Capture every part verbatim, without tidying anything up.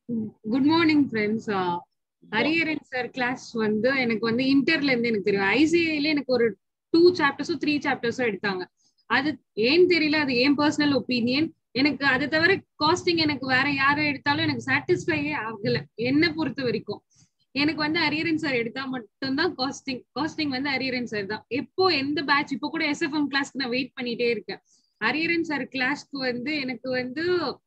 Good morning friends. Hariharan sir class வந்து எனக்கு வந்து இன்டர்ல இருந்து எனக்கு தெரியும். ஐசிஐல எனக்கு ஒரு டூ சாப்டர்ஸோ த்ரீ சாப்டர்ஸோ எடுத்தாங்க. அது ஏன் தெரியல, அது ஏன் பர்சனல் ஒப்பீனியன். எனக்கு அதை தவிர காஸ்டிங் எனக்கு வேற யாரை எடுத்தாலும் எனக்கு சாட்டிஸ்ஃபையே ஆகல என்ன பொறுத்த வரைக்கும். எனக்கு வந்து ஹரியரன் சார் எடுத்தா மட்டும்தான் காஸ்டிங் காஸ்டிங் வந்து ஹரியரன் சார் தான். எப்போ எந்த பேட்ச் இப்போ கூட எஸ்எஃப்எம் கிளாஸ்க்கு நான் வெயிட் பண்ணிட்டே இருக்கேன். ஹரியரன் சார் கிளாஸ்க்கு வந்து எனக்கு வந்து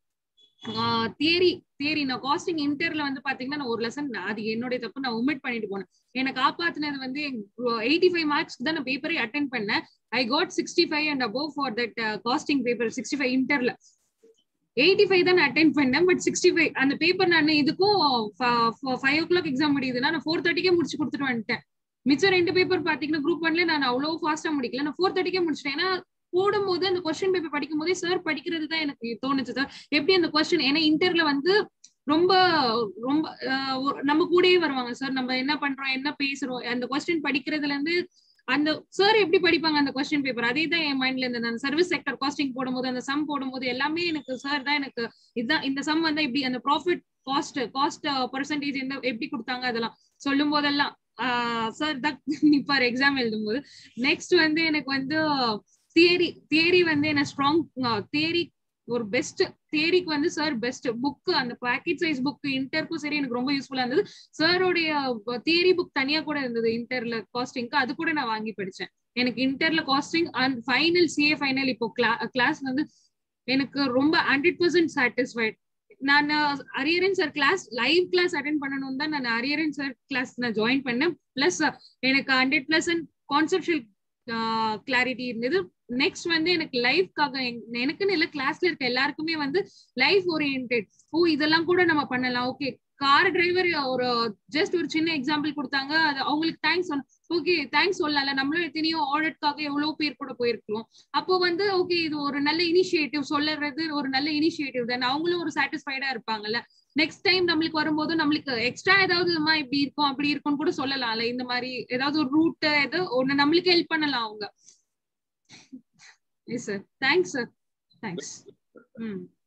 தியரி தியரி நான் காஸ்டிங் இன்டர்ல வந்து பாத்தீங்கன்னா நான் ஒரு லெசன் அது என்னுடைய தப்பு, நான் ஒமிட் பண்ணிட்டு போனேன். என்னை காப்பாத்தினது வந்து எயிட்டி ஃபைவ் மார்க்ஸ் தான் நான் பேப்பரே அட்டென்ட் பண்ணேன். I got sixty five and above for that costing paper. Sixty five இன்டர்ல எயிட்டி ஃபைவ் தான் நான் அட்டென்ட் பண்ணேன். பட் சிக்ஸ்டி ஃபைவ் அந்த பேப்பர் நான் இதுக்கும் ஃபைவ் ஓ கிளாக் எக்ஸாம் முடியுதுன்னா நான் ஃபோர் தேர்ட்டிக்கே முடிச்சு கொடுத்துட்டு வந்துட்டேன். மிச்சம் ரெண்டு பேப்பர் பாத்தீங்கன்னா குரூப் ஒன்ல நான் அவ்வளவு ஃபாஸ்டா முடிக்கல, நான் ஃபோர் தேர்ட்டிக்கே முடிச்சிட்டேன். ஏன்னா போடும்போது அந்த கொஸ்டின் பேப்பர் படிக்கும் போதே சார் படிக்கிறது தான் எனக்கு தோணுச்சு. சார் எப்படி அந்த கொஸ்டின், ஏன்னா இன்டர்ல வந்து ரொம்ப ரொம்ப நம்ம கூடயே வருவாங்க சார். நம்ம என்ன பண்றோம் என்ன பேசுறோம் அந்த கொஸ்டின் படிக்கிறதுல இருந்து அந்த சார் எப்படி படிப்பாங்க அந்த கொஸ்டின் பேப்பர், அதே தான் என் மைண்ட்ல இருந்து. அந்த சர்வீஸ் செக்டர் காஸ்டிங் போடும்போது அந்த சம் போடும்போது எல்லாமே எனக்கு சார் தான் எனக்கு இதுதான் இந்த சம் வந்து இப்படி அந்த ப்ராஃபிட் காஸ்ட் காஸ்ட் பர்சன்டேஜ் எந்த எப்படி கொடுத்தாங்க அதெல்லாம் சொல்லும் போதெல்லாம் சார் தான் நிப்பார் எக்ஸாம் எழுதும் போது. நெக்ஸ்ட் வந்து எனக்கு வந்து தியரி தியரி வந்து என்ன ஸ்ட்ராங் தியரி ஒரு பெஸ்ட் தியரிக்கு வந்து சார் பெஸ்ட் புக். அந்த பாக்கெட் சைஸ் புக் இன்டர்க்கும் சரி எனக்கு ரொம்ப யூஸ்ஃபுல்லா இருந்தது. சாரோடைய தியரி புக் தனியா கூட இருந்தது இன்டர்ல காஸ்டிங்க்கு, அது கூட நான் வாங்கி படிச்சேன். எனக்கு இன்டர்ல costing and final CA final இப்போ கிளாஸ் வந்து எனக்கு ரொம்ப ஹண்ட்ரட் பர்சன்ட் சாட்டிஸ்ஃபைட். நான் Hariharan sir class live class attend பண்ணணும் தான் நான் ஹரியரன் சார் கிளாஸ் நான் ஜாயின் பண்ணேன். பிளஸ் எனக்கு ஹண்ட்ரட் பர்சன்ட் கான்செப்டுவல் கிளாரிட்டி இருந்தது. நெக்ஸ்ட் வந்து எனக்கு லைஃப்காக எனக்குன்னு இல்ல கிளாஸ்ல இருக்க எல்லாருக்குமே வந்து லைஃப் ஓரியன்டெட். ஓ இதெல்லாம் கூட நம்ம பண்ணலாம். ஓகே கார் டிரைவர் ஒரு ஜஸ்ட் ஒரு சின்ன எக்ஸாம்பிள் கொடுத்தாங்க, அது அவங்களுக்கு தேங்க்ஸ் சொன்ன. ஓகே தேங்க்ஸ் சொல்லல, நம்மளும் எத்தனையோ ஆடிட்காக எவ்வளவு பேர் கூட போயிருக்கோம். அப்போ வந்து ஓகே இது ஒரு நல்ல இனிஷியேட்டிவ், சொல்லுறது ஒரு நல்ல இனிஷியேட்டிவ் தானே, அவங்களும் ஒரு சாட்டிஸ்ஃபைடா இருப்பாங்கல்ல. நெக்ஸ்ட் டைம் நம்மளுக்கு வரும்போது நம்மளுக்கு எக்ஸ்ட்ரா ஏதாவது இப்படி இருக்கும் அப்படி இருக்கும்னு கூட சொல்லலாம்ல. இந்த மாதிரி ஏதாவது ஒரு ரூட் ஏதோ ஒண்ணு நம்மளுக்கு ஹெல்ப் பண்ணலாம் அவங்க. Yes sir, thanks sir, thanks. Hmm.